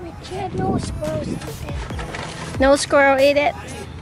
No squirrels ate it. No squirrel ate it.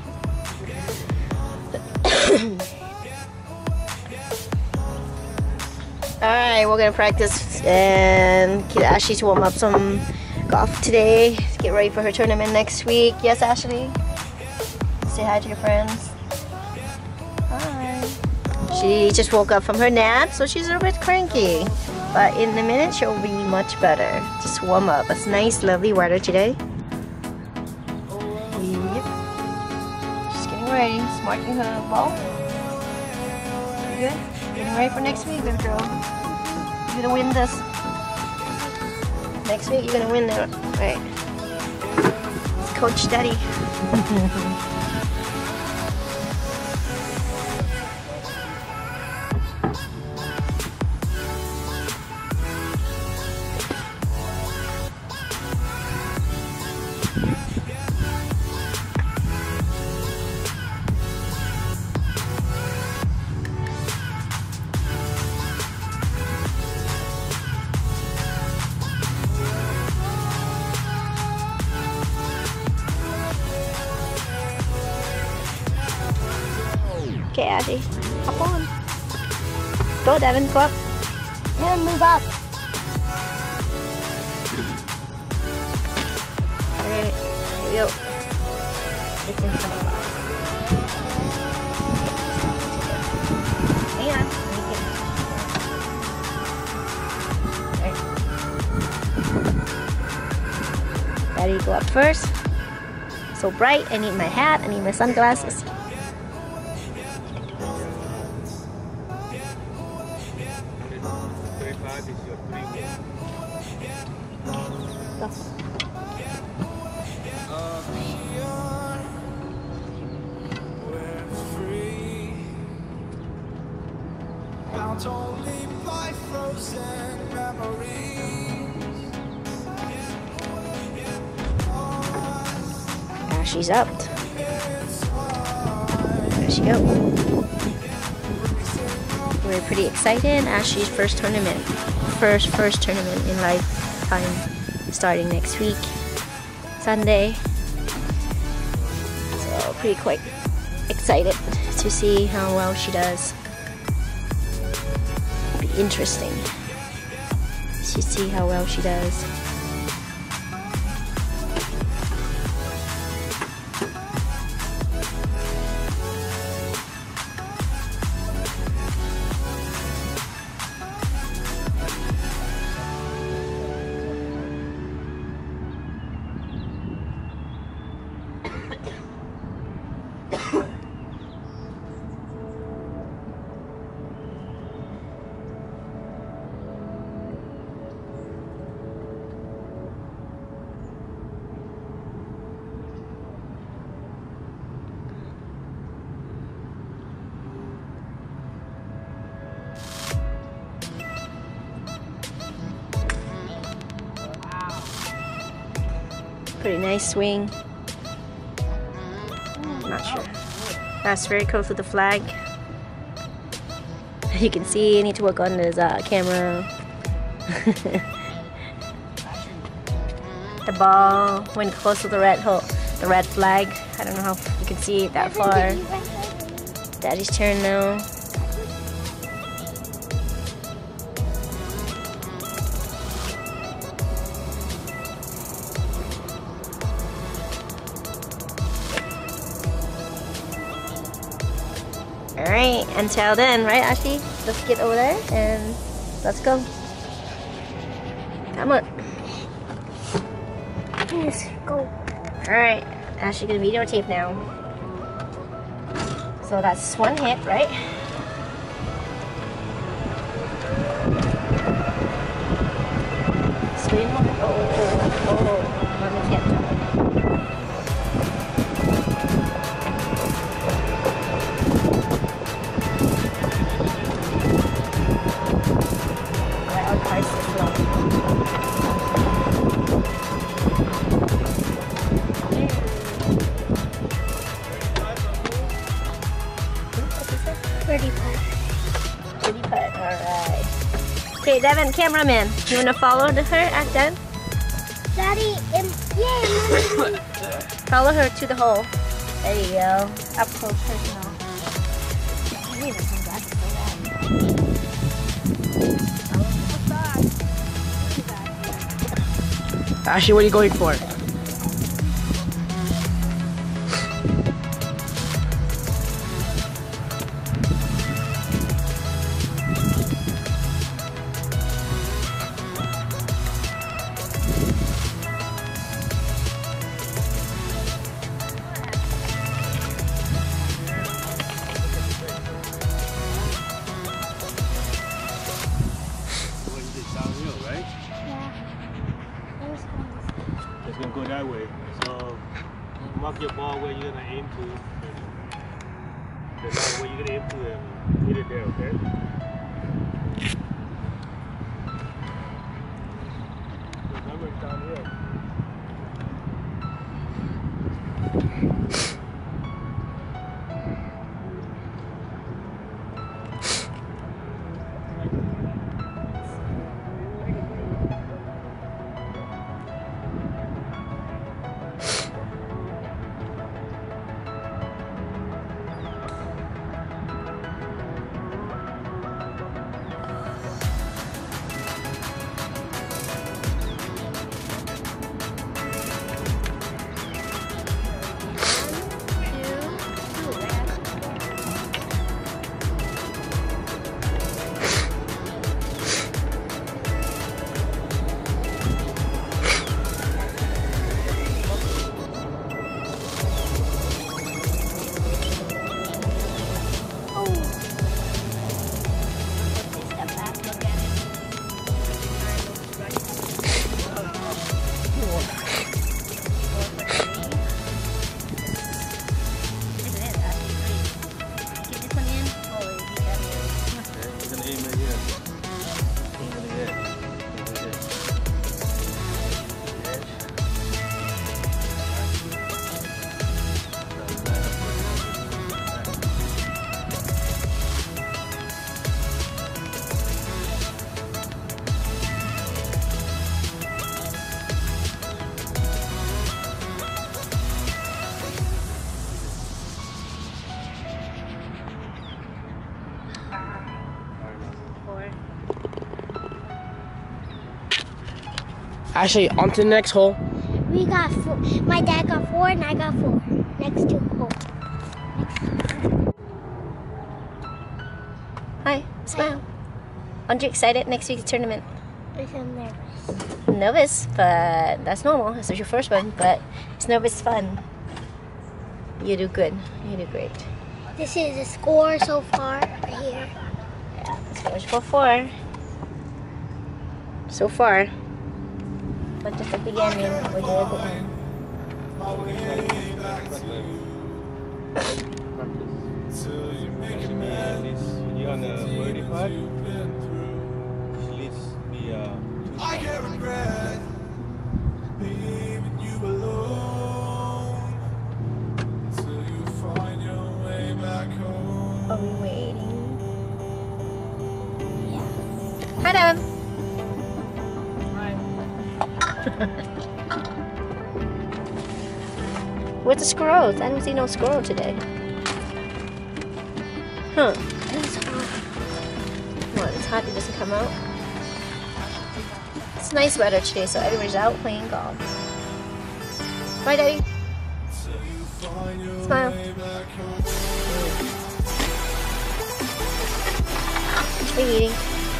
Alright, we're gonna practice and get Ashley to warm up some golf today. Get ready for her tournament next week. Yes, Ashley? Say hi to your friends. Hi. She just woke up from her nap, so she's a bit cranky. But in a minute, she'll be much better. Just warm up. It's nice, lovely weather today. Yep. Just getting ready. Smarting her ball. Good. Getting ready for next week, baby girl. You're gonna win this. Next week, you're gonna win it. Right. It's Coach Daddy. Okay, Ashley, hop on. Go, Devin, go up. Yeah, move up. Alright, here we go. Hang on. Alright. Daddy, go up first. So bright, I need my hat, I need my sunglasses. Go. She's up. There she go. We're pretty excited. Ashley's first tournament. First tournament in lifetime. Starting next week. Sunday. So pretty quite excited to see how well she does. Be interesting to see how well she does. Pretty nice swing. Not sure. That's very close to the flag. You can see I need to work on this camera. The ball went close to the red hole, the red flag. I don't know how you can see it that far. Daddy's turn now. Alright, until then, right Ashley? Let's get over there and let's go. Come on. Yes, go. Alright, Ashley gonna videotape now. So that's one hit, right? Swing. Oh, Mommy can't jump. Okay, Devin, cameraman, you wanna follow her at then? Daddy, yeah, Follow her to the hole. There you go. Up close personal. I need to come back so bad. Ashley, what are you going for? It's gonna go that way. So mark your ball where you're gonna aim to. And the line where you're gonna aim to and hit it there, okay? Remember it's down here. Ashley, on to the next hole. We got 4. My dad got 4 and I got 4. Next to hole. Hi, smile. Aren't you excited? Next week's tournament. I'm nervous. Nervous, but that's normal. This is your first one, but it's nervous fun. You do good. You do great. This is the score so far right here. Yeah, the score's 4-4. So far. But just at the beginning, we're good at the end. You're on the birdie putt. At least be I can't regret leaving you alone till you find your way back home. Are we waiting? Hi, Devin. Where's the squirrels? I don't see no squirrel today. Huh. It's hot. What, it's hot, it doesn't come out? It's nice weather today, so everybody's out playing golf. Bye, Daddy. Smile. What are you eating?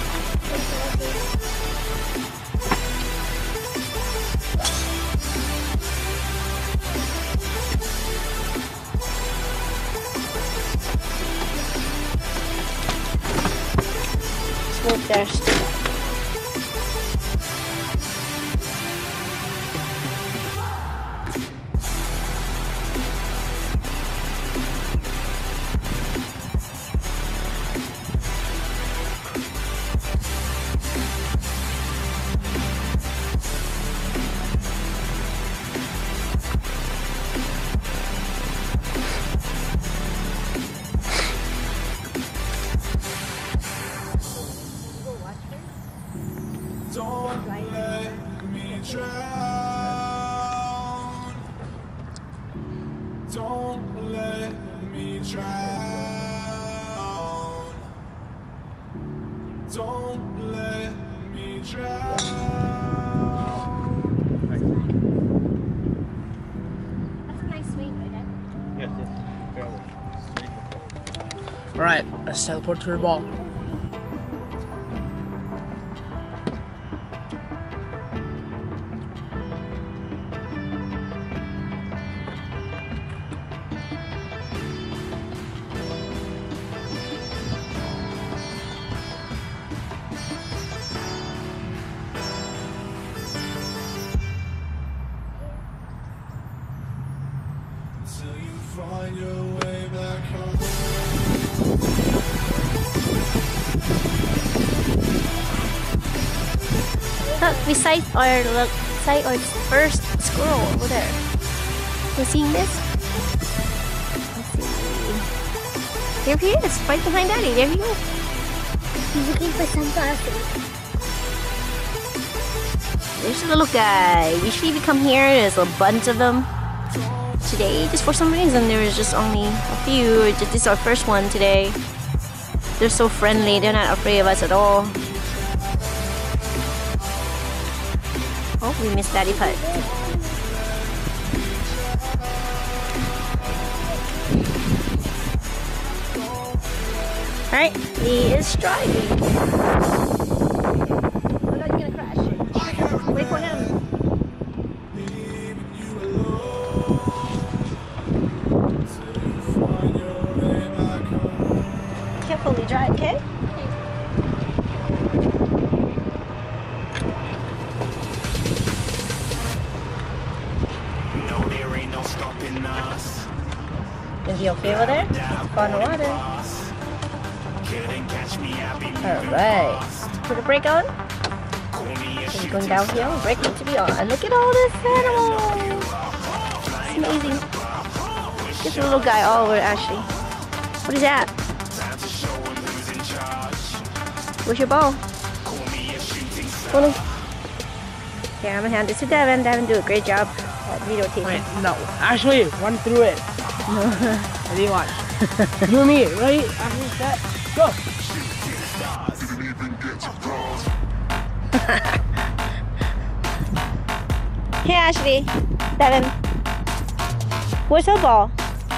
Smoke dust. Alright, let's teleport to the ball. Till you find your way back home. Look, we sight our first squirrel over there. You seeing this? Let's see. There he is, right behind Daddy. There he is. He's looking for sunglasses. There's a little guy. Usually we come here, there's a bunch of them. Today, just for some reason, there was just only a few. This is our first one today. They're so friendly. They're not afraid of us at all. Oh, we missed Daddy Putt. Alright, he is driving. Oh no, you're gonna crash. Wait for him. Carefully drive, okay? No, there ain't no stopping us. Is he okay over there? On the water. Couldn't catch me, I'll be Alright. Put the brake on. He's going downhill. Brake needs to be on. Look at all this animals. It's amazing. Get the little guy all over, Ashley. What is that? Where's your ball? Hold on. Here, I'm gonna hand this to Devin. Devin do a great job at videotaping. Wait, no. Ashley, run through it. I didn't watch. You and me, right? Ashley, set, go. Hey, Ashley. Devin. Where's her ball?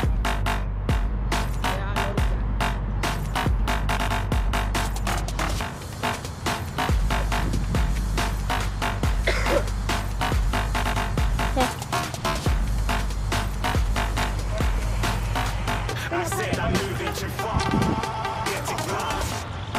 I said I'm moving too far. Get it close.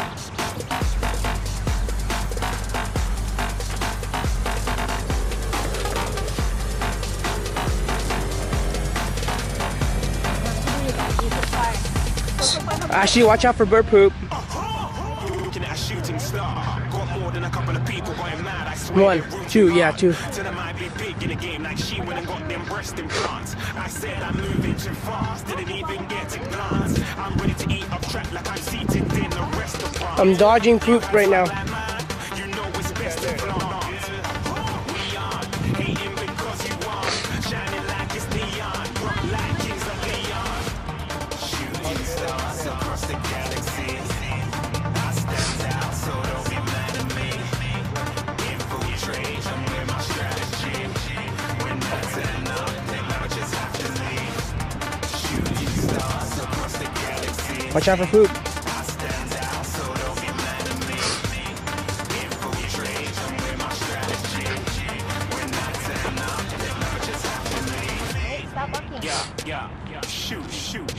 Ashley, watch out for bird poop. Looking at a shooting star. Got more than a couple of people going mad. I swear. 1, 2, yeah, 2. Till I might be big in the game like she went and got them breast implants. I said I'm moving too fast, didn't even get a glance. I'm ready to eat up track like I'm seated in a restaurant. I'm dodging poop right now. You know it's best to flaunt. We aren't hating because you want. Shining like it's neon, rock like kings of Leon. Shooting stars across the galaxy. I stand out, so don't be mad at me. Infiltrate, I'm with my strategy. When I turn up, they might just have to leave. Shooting stars across the galaxy. Watch out for poop. I stand out, so don't be mad at me. Infiltrate, I'm with my strategy. When I turn up, they might just have to leave. Stop walking. Yeah, shoot, shoot.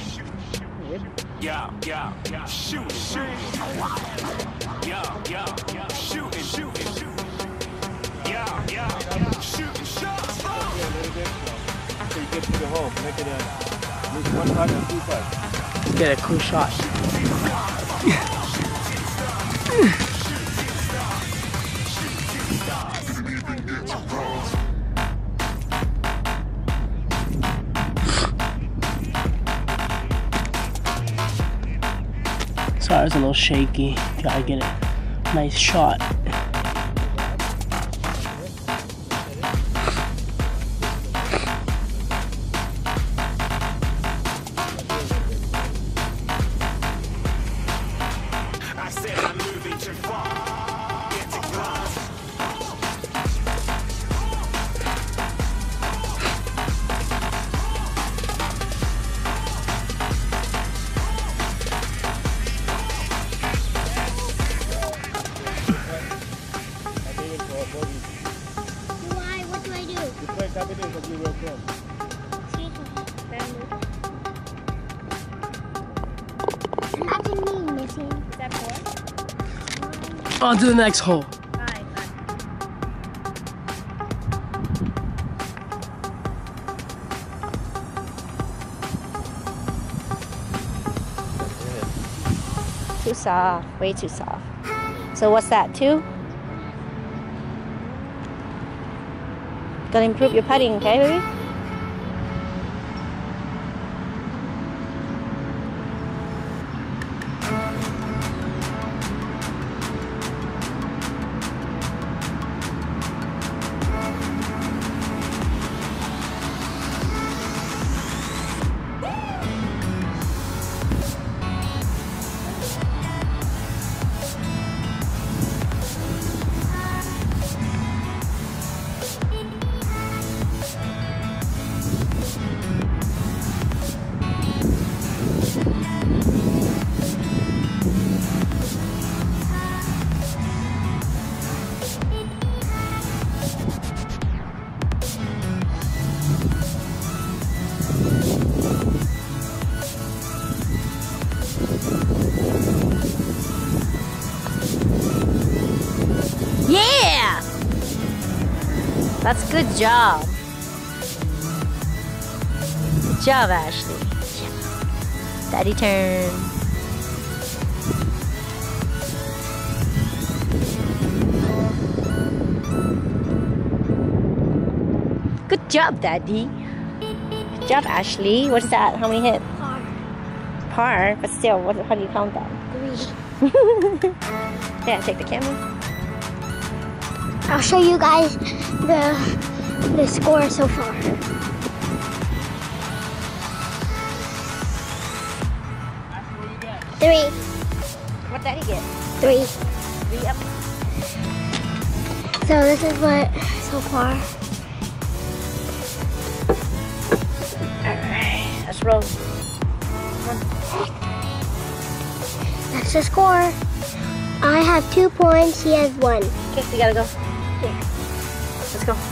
Yeah, shoot, shoot. Yeah, shooting, shooting. Yeah, shooting shots. A little bit. So you get to the hole. Make it a 1 putt and 2 putts. Get a cool shot. Sorry, it's a little shaky. Gotta get a nice shot. I said I'm moving too far. Get it close. tap it in because you're real close. Imagine me missing. Is that 4? On to the next hole. 5. Too soft, way too soft. So what's that, 2? Gotta improve your putting, okay, baby? Yeah! That's good job. Good job, Ashley. Daddy turn. Good job, Daddy. Good job, Ashley. What's that? How many hits? Par. Par, but still, how do you count that? 3. Yeah, take the camera. I'll show you guys the score so far. Three. What Daddy get? 3. 3 up. So this is what so far. Alright, let's roll. That's the score. I have 2 points. He has 1. Okay, we gotta go. Here. Let's go.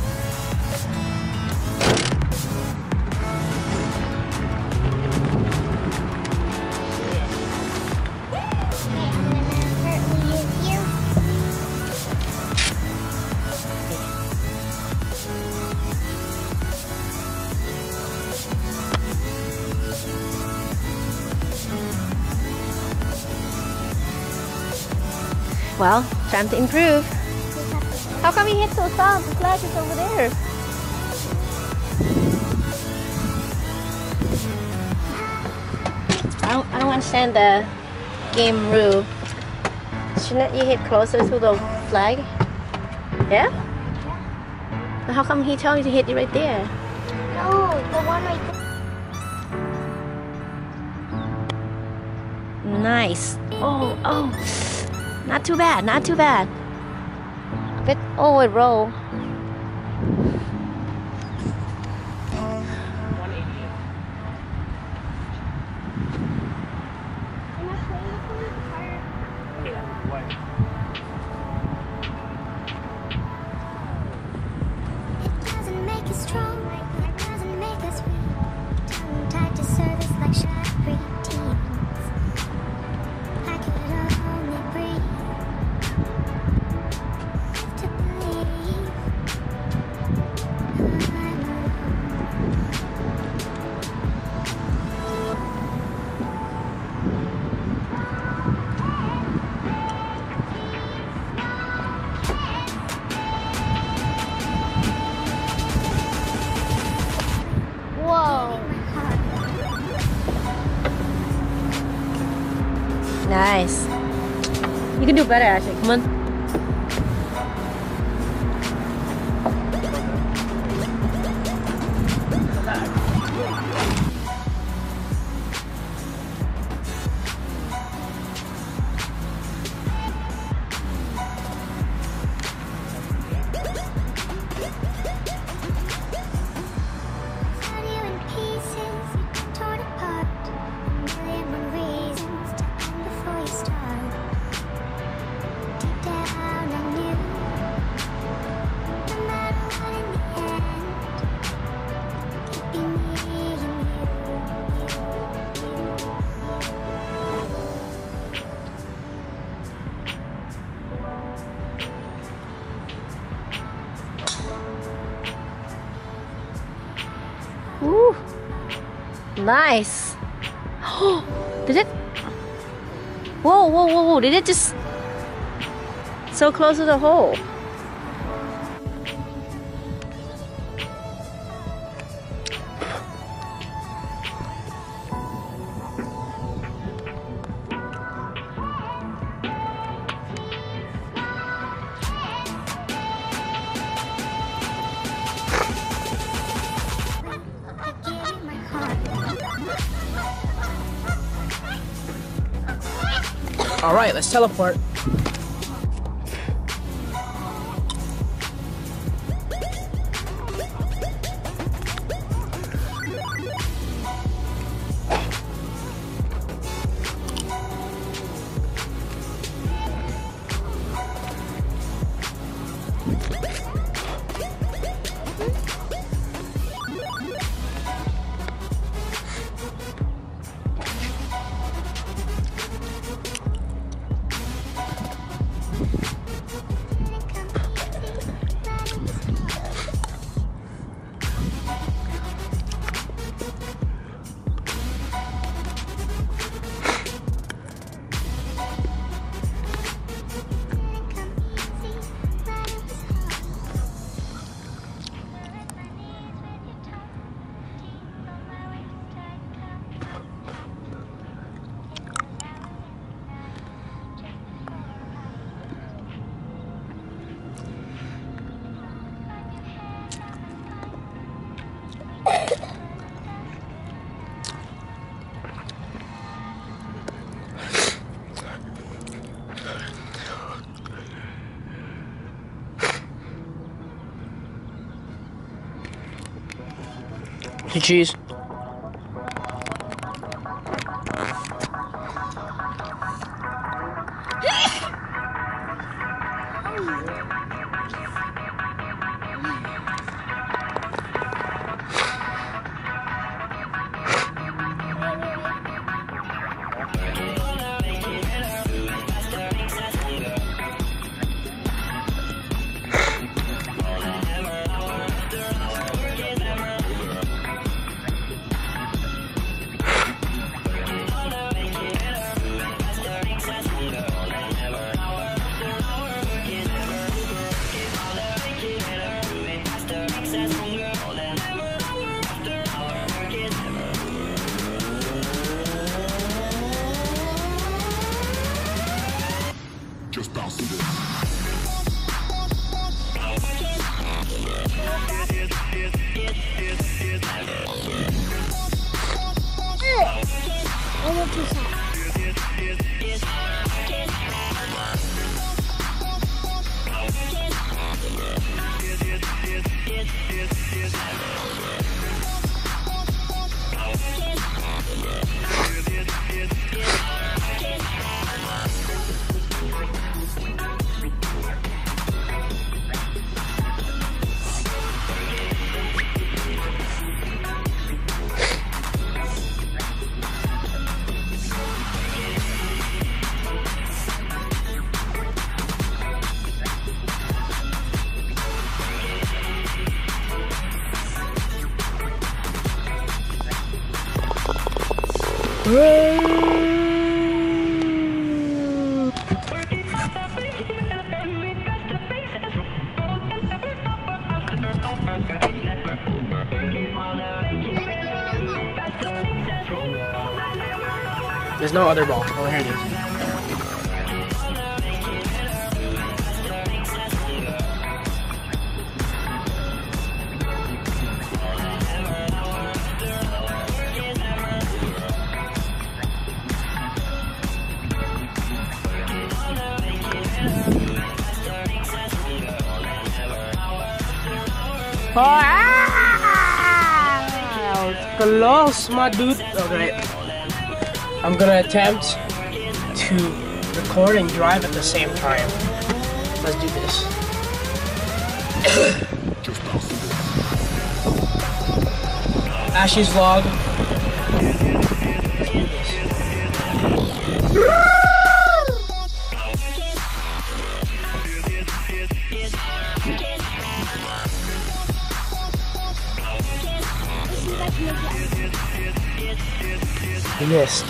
Well, time to improve. How come he hit so soft? The flag is over there. I don't understand the game rule. Shouldn't you hit closer to the flag? Yeah? But how come he told you to hit it right there? No, the one right there. Nice. Oh, oh. Not too bad, not too bad. But, oh, it rolled. Doesn't make us strong, it doesn't make us weak. Tongue tied to service like shy preteens. I could only breathe to believe I'm alone. Whoa. Nice. You can do better, Ashley. Come on. Found you in pieces, you torn apart. A million reasons to end before you start. Deep down. Woo. Nice. Did it? Whoa, whoa, whoa, whoa. Did it just... So close to the hole. All right, let's teleport. Hey, cheese. Just bounce to this. There's no other ball. Oh, here it is. Close, my dude. Okay. I'm gonna attempt to record and drive at the same time. Let's do this. Ashley's vlog. You missed.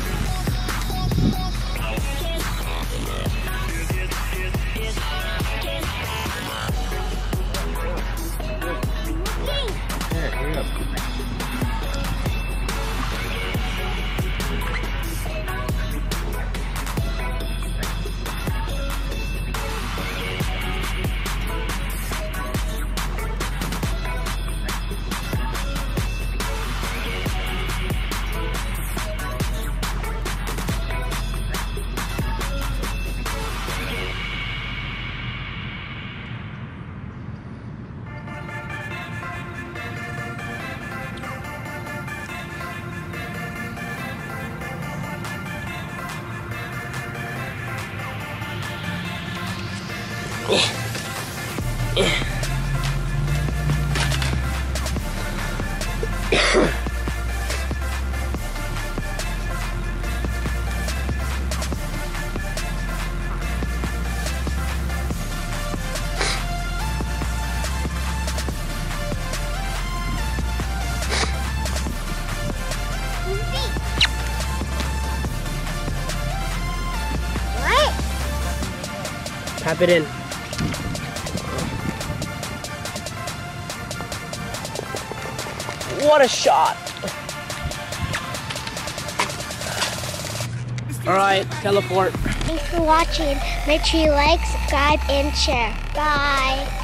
What? Tap it in. What a shot! Alright, teleport. Thanks for watching. Make sure you like, subscribe, and share. Bye.